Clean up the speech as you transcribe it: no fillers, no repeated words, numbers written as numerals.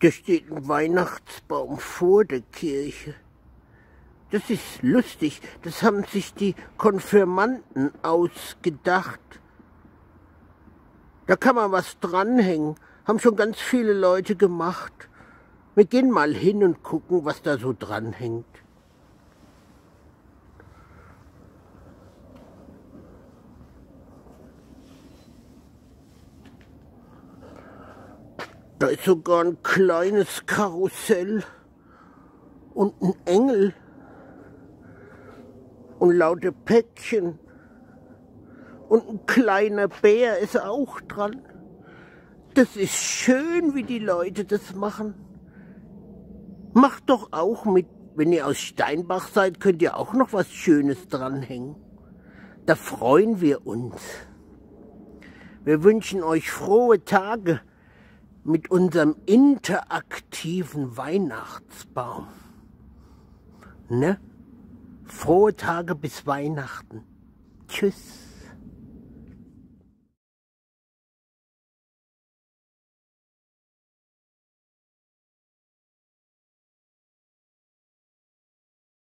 Da steht ein Weihnachtsbaum vor der Kirche. Das ist lustig, das haben sich die Konfirmanden ausgedacht. Da kann man was dranhängen, haben schon ganz viele Leute gemacht. Wir gehen mal hin und gucken, was da so dranhängt. Da ist sogar ein kleines Karussell und ein Engel und lauter Päckchen und ein kleiner Bär ist auch dran. Das ist schön, wie die Leute das machen. Macht doch auch mit. Wenn ihr aus Steinbach seid, könnt ihr auch noch was Schönes dranhängen. Da freuen wir uns. Wir wünschen euch frohe Tage mit unserem interaktiven Weihnachtsbaum. Ne? Frohe Tage bis Weihnachten. Tschüss.